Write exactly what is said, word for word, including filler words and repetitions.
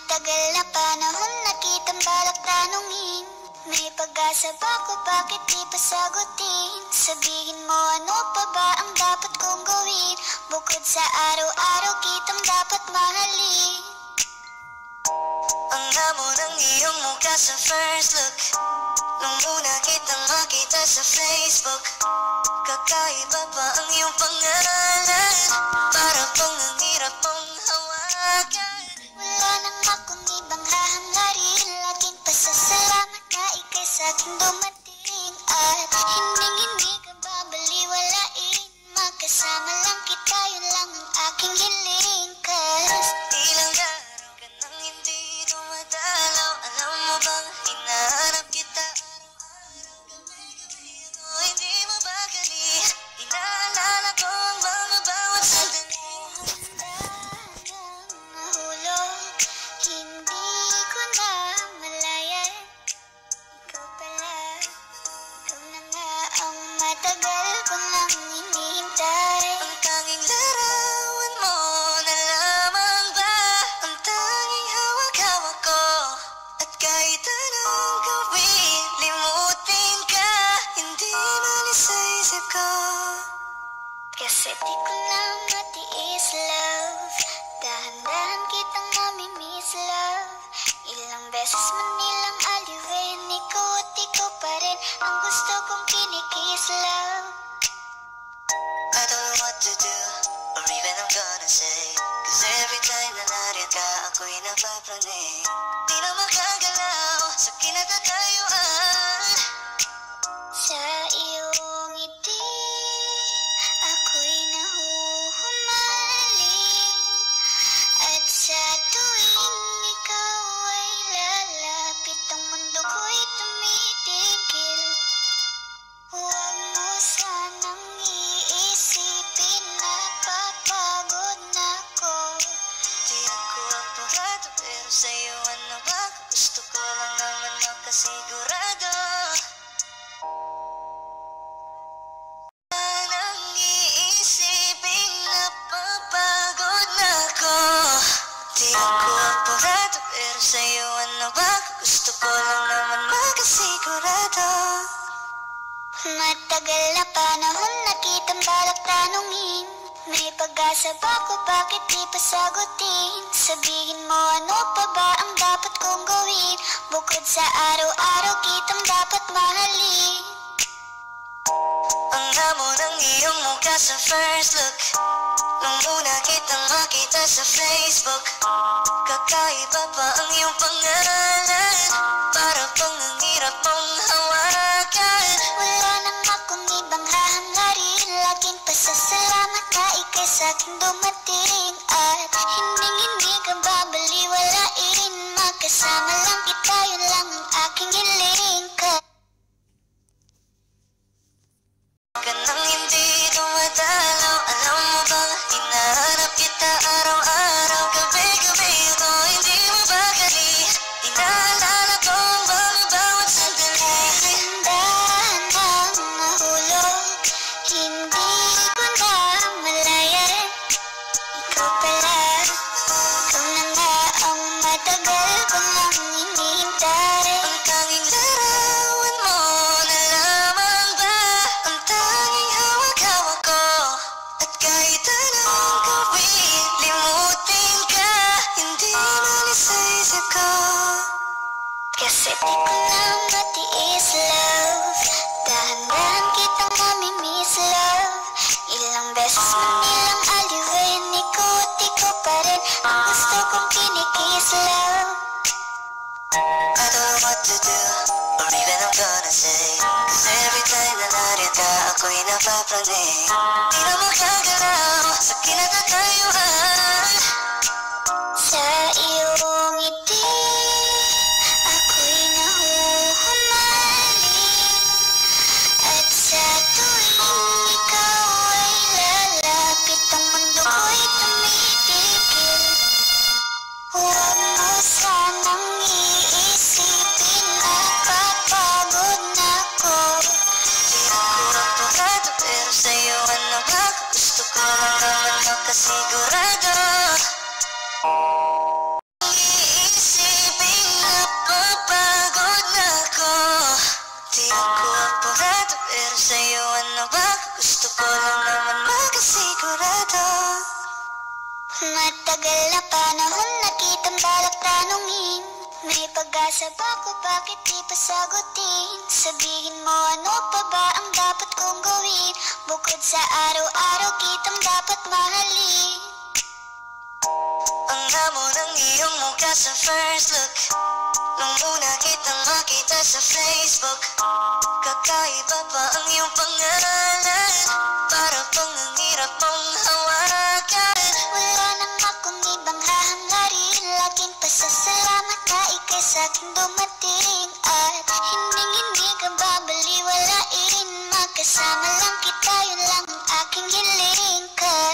Matagal na panahon na kitang balak tanungin. May pag-asa ba ko, bakit di pa sagutin? Sabihin mo ano pa ba ang dapat kong gawin? Bukod sa araw-araw kitang dapat mahalin. Ang hamon ng iyong mukha sa first look, nung una kitang makita sa Facebook. Kakaiba pa ang iyong pangalan, para pong ang hirap mong hawakan. Wala nang akong ibang hahangarin, laging pasasalamat na ika'y sa'king dumating. At hinding-hindi ka babaliwalain, magkasama lang kita, yun lang ang aking hiling. Cause ilang araw ka nang hindi dumadalaw, alam mo bang hinahanap kita araw-araw, gabi-gabi ako hindi mabagali. Inaalala ko ang mga bawat sandali. Nahulog, hindi ko na malayan. Ikaw pala, ikaw na nga ang matagal ko nang hinihintay. Ang tanging larawan mo na lamang ba ang tanging hawak-hawak ko? At kahit anong gawin, limutin ka, hindi malis sa isip ko. Kasi di ko na matiis, love. Dahan-dahan kitang mamimiss, love. Ilang beses man nilang aliwin, ikaw at ikaw pa rin ang gusto kong kinikiss, love. I don't know what to do, or even I'm gonna say, cause every time na nariyan ka, ako'y napapraning. Di na makagalaw sa kinakatayuan. Sa iyong ngiti, ako'y nahuhumaling. At sa tuwing ikaw ay lalapit, ang mundo ko'y tumitigil. Huwag mo sanang iisipin na papagod na ko. Di ako apurado, pero sa'yo ano ba? Gusto ko lang naman makasigurado. Nang iisipin na papagod na ko. Di ako apurado, pero sa'yo ano ba? Gusto ko lang naman makasigurado. Matagal na panahon na kitang balak tanungin. May pag-asa ba ko, bakit di pa sagutin? Sabihin mo ano pa ba ang dapat kong gawin? Bukod sa araw-araw kitang dapat mahalin. Ang hamon ng iyong mukha sa first look, nung una kitang makita sa Facebook. Kakaiba pa ang iyong pangalan, para pong ang hirap mong hawakan. Wala nang akong ibang hahangarin, laging pasasalamat na ika'y sa'king dumating. At hinding-hindi ka babaliwalain, magkasama lang kita, yun lang ang aking hiling. Ka nang hindi dumadalaw, alam mo bang hinahanap kita araw-araw, gabi-gabi ako hindi mabagali. Inaalala ko ang mga bawat sandali. Dahan-dahan ang nahulog, hindi ko na malayan. Ikaw pala, ikaw na nga ang matagal ko nang hinihintay. Ang tanging larawan mo na lamang ba ang tanging hawak-hawak ko? At kahit anong gawin, limutin ka, hindi malis sa isip ko. Kasi di ko na matiis, love. Dahan-dahan kitang mamimiss, love. Ilang beses man nilang aliwin, ikaw at ikaw pa rin ang gusto kong kinikiss, love. I don't know what to do, or even I'm gonna say, cause every time na nariyan ka, ako'y napapraning. Di na makagalaw sa kinakatayuan. Sa iyong ngiti, ako'y nahuhumaling. At sa tuwing ikaw ay lalapit, ang mundo ko'y tumitigil. Huwag mo sanang iisipin na papagod na ko. Di ako apurado, pero sa'yo ano ba? Gusto ko lang naman makasigurado. Iisipin Matagal na panahon na kitang balak tanungin. May pag-asa ba ko, bakit di pa sagutin? Sabihin mo ano pa ba ang dapat kong gawin? Bukod sa araw-araw kitang dapat mahalin. Ang amo ng iyong mukha sa first look, nung una kitang makita sa Facebook. Kakaiba pa ang iyong pangalan, para bang ang hirap mong hawakan. Wala nang akong ibang hahangarin, laging pasasalamat na ika'y sa'king dumating. At hindi-hindi ka babaliwalain, magkasama lang kita, yun lang ang aking hiling.